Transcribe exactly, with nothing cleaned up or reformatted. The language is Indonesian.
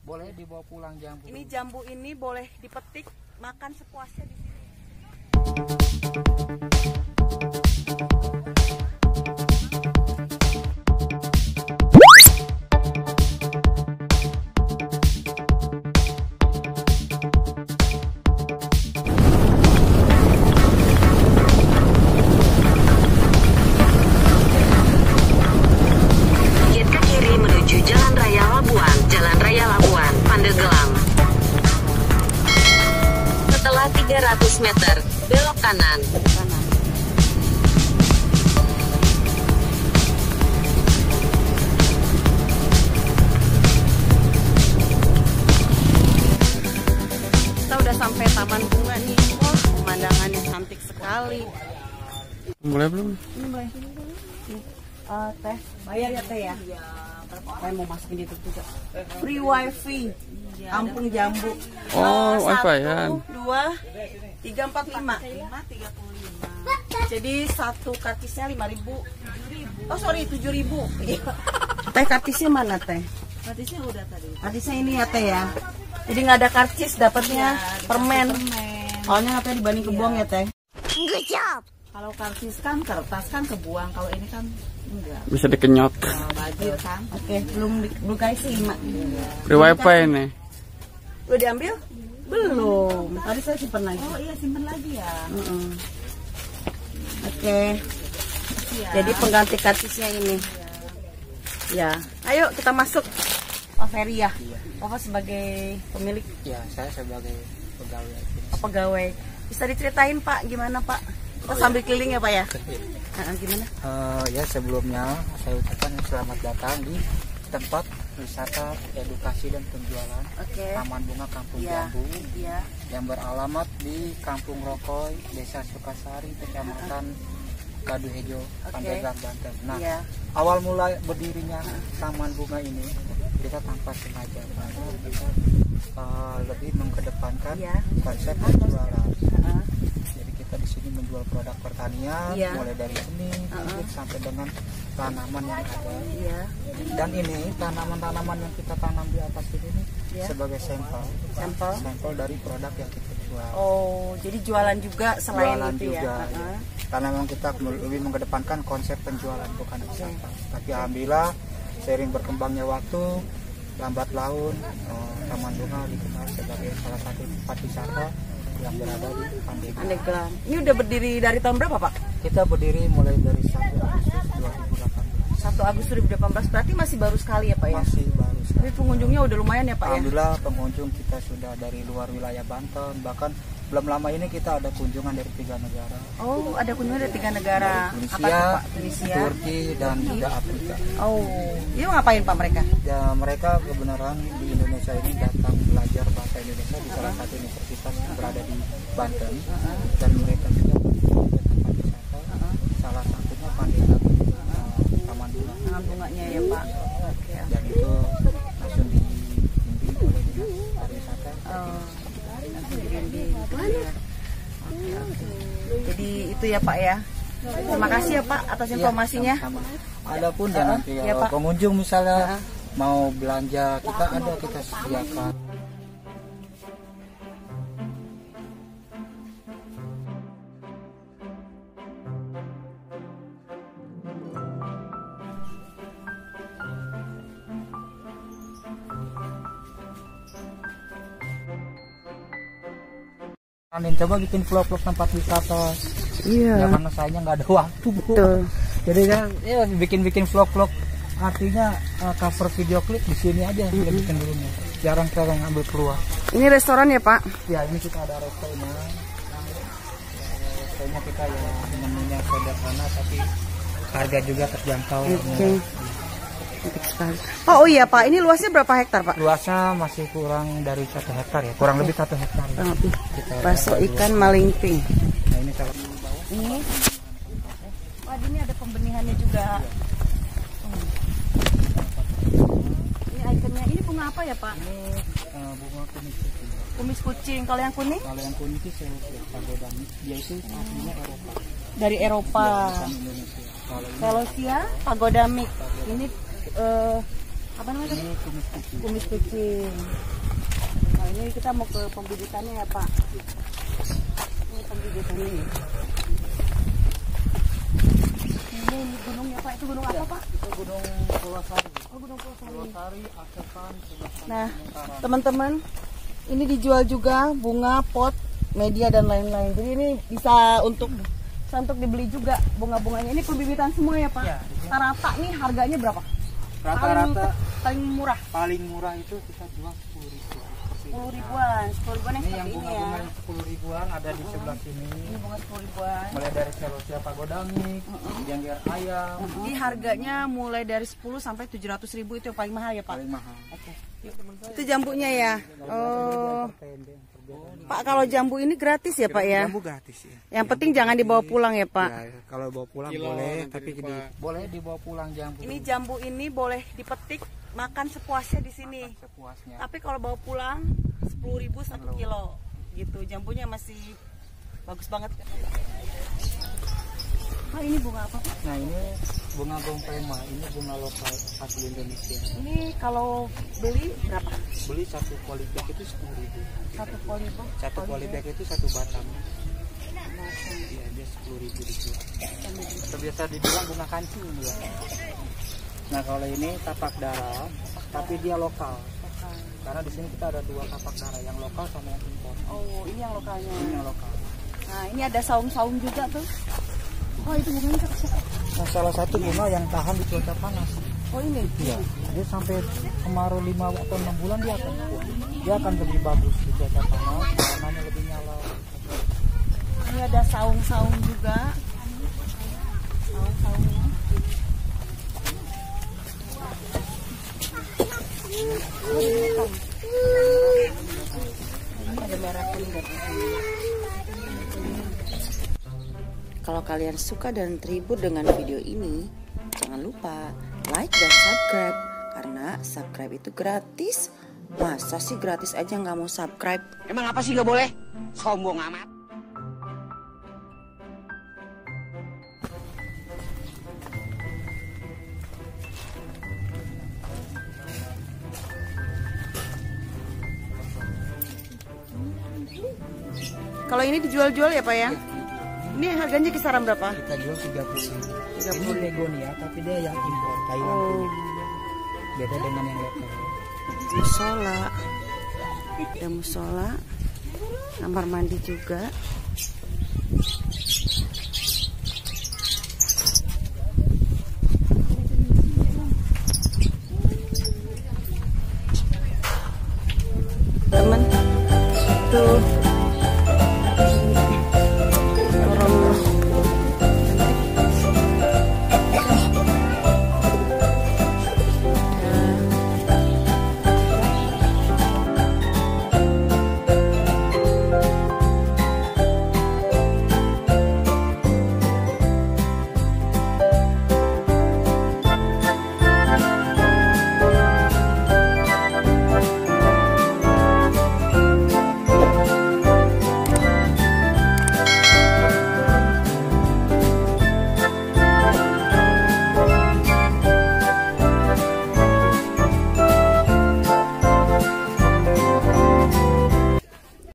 Boleh dibawa pulang jambu. Ini jambu ini boleh dipetik, makan sepuasnya di sini. tiga ratus meter, belok kanan. Kita udah sampai taman bunga nih. Wah, pemandangannya cantik sekali. Mulai belum? Ini mulai. Nih, uh, teh, bayar ya teh ya? Iya. Saya mau masukin itu juga. Free wifi, Kampung Jambu. Oh, uh, wifi ya. Satu, dua, tiga, empat, lima. Lima, tiga puluh lima. Jadi satu kartisnya lima ribu. Oh sorry, tujuh ribu. Teh kartisnya mana teh? Kartisnya udah tadi. Kartisnya ini ya teh ya. Jadi nggak ada karcis, dapatnya ya, permen. permen. Soalnya katanya dibanding kebuang ya teh. Good job. Kalau karcis kan kertas kan kebuang, kalau ini kan enggak. Bisa dikenyot. Nah, baju kan. Oke, okay, belum belum kasih lima. Free wifi ini. Udah diambil? Belum. Tadi saya simpan lagi. Oh iya, simpan lagi ya. Mm -mm. Oke. Okay. Ya. Jadi pengganti karcisnya ini. Ya. Ya. Ayo kita masuk. Pak Ferry ya. Iya. Bapak sebagai pemilik. Ya, saya sebagai pegawai. Oh, pegawai. Bisa diceritain Pak gimana Pak? Kita oh, sambil ya. Keliling ya Pak ya. Nah, gimana? Uh, ya sebelumnya saya ucapkan selamat datang di tempat wisata edukasi dan penjualan okay. Taman Bunga Kampung ya. Jambu ya. yang beralamat di Kampung Rokoy, Desa Sukasari, Kecamatan Kaduhejo, okay. Pandeglang, Banten. Nah, ya. Awal mulai berdirinya Taman Bunga ini kita tanpa sengaja karena kita uh, lebih mengedepankan ya. Konsep penjualan. Uh-huh. Jadi kita di sini menjual produk pertanian, ya. Mulai dari seni, uh-huh. sampai dengan tanaman yang ada. Ya. Dan ini tanaman-tanaman yang kita tanam di atas ini ya. Sebagai sampel, sampel, sampel dari produk yang kita jual. Oh, jadi jualan juga selain jualan itu juga, ya. ya. Karena memang kita lebih mengedepankan konsep penjualan bukan wisata. Okay. Tapi alhamdulillah seiring berkembangnya waktu, lambat laun, eh, Taman Bunga dikenal sebagai salah satu tempat wisata yang berada di Pandeglang. Pandeglang. Ini udah berdiri dari tahun berapa Pak? Kita berdiri mulai dari satu Agustus dua ribu delapan belas. satu Agustus dua ribu delapan belas, berarti masih baru sekali ya Pak ya? Masih baru sekali. Tapi pengunjungnya udah lumayan ya Pak ya? Alhamdulillah pengunjung kita sudah dari luar wilayah Banten, bahkan belum lama ini kita ada kunjungan dari tiga negara. Oh, ada kunjungan dari tiga negara. Tunisia, apa itu, Pak? Tunisia, Turki, dan juga Afrika. Oh, itu ngapain Pak mereka? Ya, mereka kebenaran di Indonesia ini datang belajar bahasa Indonesia di salah satu universitas yang berada di Banten. Uh-huh. Dan mereka juga berkunjung ke tempat wisata. Uh-huh. Salah satunya Pandeglang, uh, Taman Bunga. Taman Bunganya ya Pak. Oke. Dan itu langsung dibimbing oleh dinas pariwisata. Oh. Jadi itu ya Pak ya. Terima kasih ya Pak atas informasinya. Ya, sama-sama. Adapun uh, nanti ya, kalau pengunjung misalnya uh. mau belanja, kita ada kita sediakan. Amin, coba bikin vlog-vlog tempat wisata. Iya. Ya karena saya nggak ada waktu, Bu. Betul. Jadi kan ya bikin-bikin vlog-vlog, artinya uh, cover video klip di sini aja kita bikin dulu nih. Jarang-jarang ngambil keluar. Ini restoran ya Pak? Ya, ini kita ada restoran. Ya, restorannya kita ya menunya sederhana tapi harga juga terjangkau. Oke. Okay. Oh, oh iya Pak, ini luasnya berapa hektar Pak? Luasnya masih kurang dari satu hektar ya, kurang lebih satu hektar. Kurang lebih. Bakso ikan malingping. Nah ini kalau ini, wah ini ada pembenihannya juga. Hmm. Ini ikonnya, ini bunga apa ya Pak? Ini uh, bunga kumis kucing. Kumis kucing, kalau yang kuning? Kalau yang kuning itu pagodamik, dia itu aslinya Eropa. Dari Eropa. Ya, Indonesia. Velosia pagodamik. Ini Uh, Apa namanya? Ini kumis kucing. Kumis kucing. Nah ini kita mau ke pembibitannya ya Pak. Ini pembibitannya. Ini, ini gunungnya Pak. Itu gunung apa Pak? Itu gunung Pulasari. Oh gunung Pulasari. Pulasari, Asepan, Nah teman-teman, ini dijual juga bunga, pot, media dan lain-lain. Jadi ini bisa untuk bisa untuk dibeli juga bunga-bunganya. Ini pembibitan semua ya Pak. Ya, rata ini harganya berapa? Rata-rata paling murah. paling murah itu kita jual sepuluh ribu. Sepuluh ribuan, sepuluh ribuan yang Ini yang seperti ini ya. bunga-bunga yang sepuluh ribuan ada di sebelah sini. Ini bunga sepuluh ribuan. Mulai dari celosia pagodamik, jengger ayam, Jadi harganya mulai dari sepuluh sampai tujuh ratus ribu itu yang paling mahal ya Pak. paling mahal. Oke. Itu jambunya ya. Oh. Pak kalau jambu ini gratis ya Pak ya? Jambu gratis ya. Yang penting jangan dibawa pulang ya Pak. Ya, kalau bawa pulang boleh, tapi di, boleh dibawa pulang jambu. Ini jambu ini boleh dipetik, makan sepuasnya di sini. Sepuasnya. Tapi kalau bawa pulang sepuluh ribu satu kilo gitu. Jambunya masih bagus banget. Pak ini bunga apa Pak? Nah ini bunga gompema, ini bunga lokal asli Indonesia. Ini kalau beli berapa? Beli satu polybag itu sepuluh ribu. Satu polybag. Satu polybag itu satu batang. Iya dia sepuluh ribu dijual. Biasa dibilang bunga kancing dia. Nah kalau ini tapak darah, tapi dia lokal. Karena di sini kita ada dua tapak darah, yang lokal sama yang impor. Oh ini yang lokalnya. Ini yang lokal. Nah ini ada saung-saung juga tuh. Oh itu bunganya siapa? Nah, salah satu bunga yang tahan di cuaca panas. Oh ini? Iya, dia sampai kemarau lima atau enam bulan dia akan dia akan lebih bagus di cuaca panas, warnanya lebih nyala. Ini ada saung-saung juga. Saung-saungnya. Ini ada merah kuning dan Kalau kalian suka dan terhibur dengan video ini, jangan lupa like dan subscribe. Karena subscribe itu gratis. Masa sih gratis aja nggak mau subscribe? Emang apa sih nggak boleh? Sombong amat. Kalau ini dijual-jual ya Pak ya? Ini harganya kisaran berapa? Kita jual tiga puluh ribu. tiga Ini puluh ribu. begonia, tapi dia yang impor Thailand. Oh. Beda dengan yang lokal. Musola. Ada musola. Kamar mandi juga. Teman, tuh